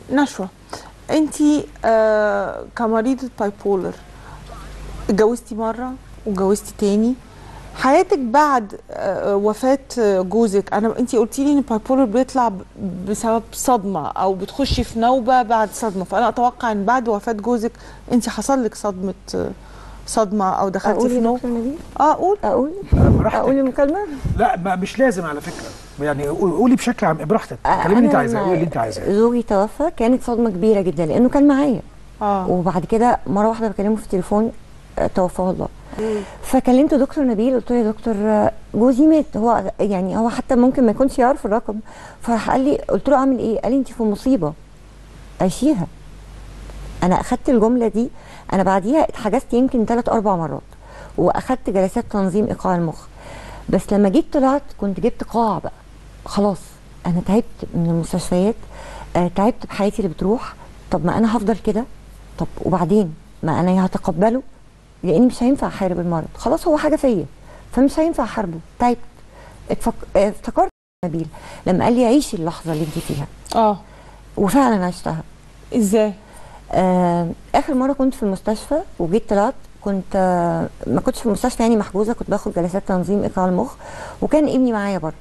نشوى، انت كمريضة باي بولر اتجوزتي مرة واتجوزتي تاني، حياتك بعد وفاة جوزك، انت قلتي لي ان باي بولر بيطلع بسبب صدمة او بتخشي في نوبة بعد صدمة، فانا اتوقع ان بعد وفاة جوزك انت حصل لك صدمة او دخلتي في نوبة. اقول المكالمة؟ لا مش لازم على فكرة، يعني قولي بشكل عام براحتك، كلمي اللي انت عايزاه، قولي اللي انت عايزاه. زوجي توفى، كانت صدمة كبيرة جدا لانه كان معايا. وبعد كده مرة واحدة بكلمه في التليفون توفاه الله. فكلمت دكتور نبيل، قلت له يا دكتور جوزي مات، هو حتى ممكن ما يكونش يعرف الرقم. فراح قال لي، قلت له اعمل ايه؟ قال لي انت في مصيبه عيشيها. انا اخدت الجمله دي، انا بعديها اتحجزت يمكن 3 4 مرات واخدت جلسات تنظيم ايقاع المخ. بس لما جيت طلعت كنت جبت قاع بقى، خلاص انا تعبت من المستشفيات، تعبت بحياتي اللي بتروح. طب ما انا هفضل كده؟ طب وبعدين ما انا هتقبله، لاني مش هينفع احارب المرض، خلاص هو حاجه فيا فمش هينفع احاربه. تعبت. افتكرت نبيل لما قال لي عيشي اللحظه اللي انت فيها. وفعلا عشتها. ازاي؟ اخر مره كنت في المستشفى وجيت طلعت، كنت ما كنتش في المستشفى يعني محجوزه، كنت باخد جلسات تنظيم ايقاع المخ، وكان ابني معايا بره.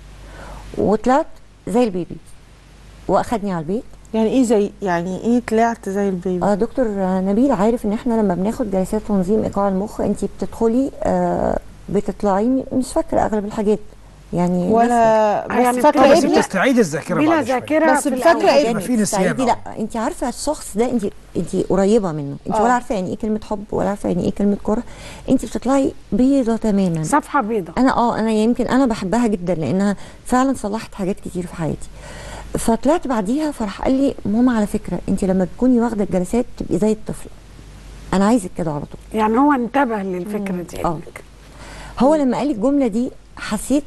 وطلعت زي البيبي واخدني على البيت. يعني ايه طلعت زي البيبي؟ دكتور نبيل عارف ان احنا لما بناخد جلسات تنظيم ايقاع المخ انت بتدخلي بتطلعي مش فاكره اغلب الحاجات يعني، ولا بس فاكره بس بتستعيد الذاكره بلا ذاكره، بس فاكره ايه في نسيان. لا انت عارفه الشخص ده، انت قريبه منه، انت ولا عارفه يعني ايه كلمه حب ولا عارفه يعني ايه كلمه كره، انت بتطلعي بيضه تماما، صفحه بيضه. انا يمكن انا بحبها جدا لانها فعلا صلحت حاجات كتير في حياتي. فطلعت بعديها فراح قال لي ماما على فكره انت لما بتكوني واخده الجلسات تبقي زي الطفل، انا عايزك كده على طول. يعني هو انتبه للفكره دي. هو لما قال لي الجمله دي حسيت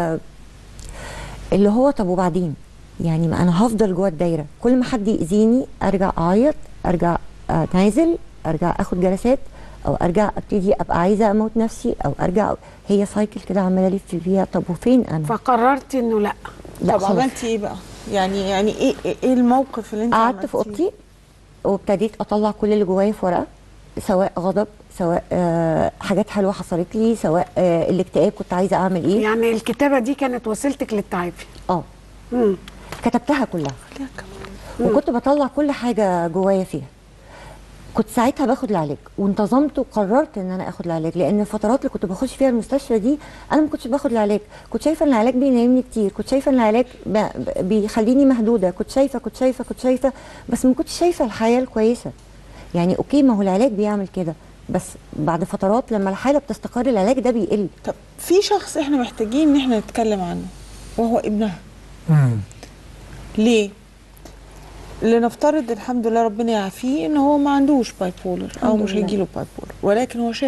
اللي هو طب وبعدين، يعني ما انا هفضل جوه الدايره، كل ما حد يأذيني ارجع اعيط، ارجع اتنازل، ارجع اخد جلسات، او ارجع ابتدي ابقى عايزه اموت نفسي، او ارجع هي سايكل كده عماله الف فيها. طب وفين انا؟ فقررتي انه لا. طب عملتي ايه بقى؟ يعني ايه الموقف اللي انت عملتيه؟ قعدت في اوضتي وابتديت اطلع كل اللي جوايا في ورقه، سواء غضب، سواء حاجات حلوه حصلت لي، سواء الاكتئاب كنت عايزه اعمل ايه. يعني الكتابه دي كانت وسيلتك للتعافي؟ كتبتها كلها وكنت بطلع كل حاجه جوايا فيها. كنت ساعتها باخد العلاج وانتظمت وقررت ان انا اخد العلاج، لان الفترات اللي كنت بخش فيها المستشفى دي انا ما كنتش باخد العلاج، كنت شايفه ان العلاج بينامني كتير، كنت شايفه ان العلاج بيخليني مهدوده، كنت شايفه بس ما كنتش شايفه الحياه الكويسه. يعني اوكي ما هو العلاج بيعمل كده، بس بعد فترات لما الحاله بتستقر العلاج ده بيقل. طب في شخص احنا محتاجين ان احنا نتكلم عنه وهو ابنها. ليه؟ لنفترض الحمد لله ربنا يعافيه ان هو ما عندوش باي بولر او مش هيجيله باي بولر، ولكن هو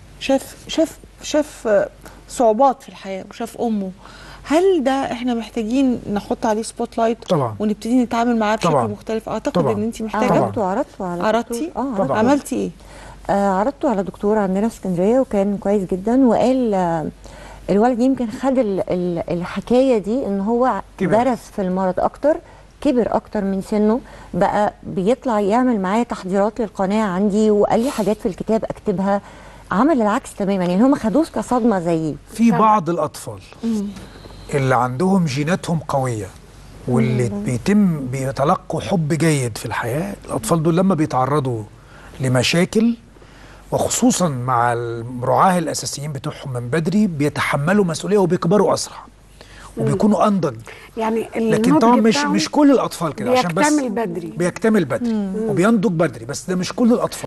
شاف صعوبات في الحياه وشاف امه. هل ده احنا محتاجين نحط عليه سبوت لايت طبعا ونبتدي نتعامل معاه بشكل مختلف؟ اعتقد طبعا. ان انت محتاجه. عرضتي؟ عملتي ايه؟ عرضته على دكتور عندنا في اسكندريه وكان كويس جدا، وقال الولد يمكن خد الحكايه دي ان هو درس في المرض اكتر، كبر اكتر من سنه، بقى بيطلع يعمل معايا تحضيرات للقناه عندي، وقال لي حاجات في الكتاب اكتبها. عمل العكس تماما، يعني هم ما خدوش كصدمه زيي. في بعض الاطفال اللي عندهم جيناتهم قويه واللي بيتلقوا حب جيد في الحياه، الاطفال دول لما بيتعرضوا لمشاكل وخصوصا مع الرعاه الاساسيين بتوعهم من بدري بيتحملوا مسؤوليه وبيكبروا اسرع وبيكونوا انضج. يعني لكن طبعا مش كل الاطفال كده، عشان بس بيكتمل بدري وبينضج بدري، بس ده مش كل الاطفال.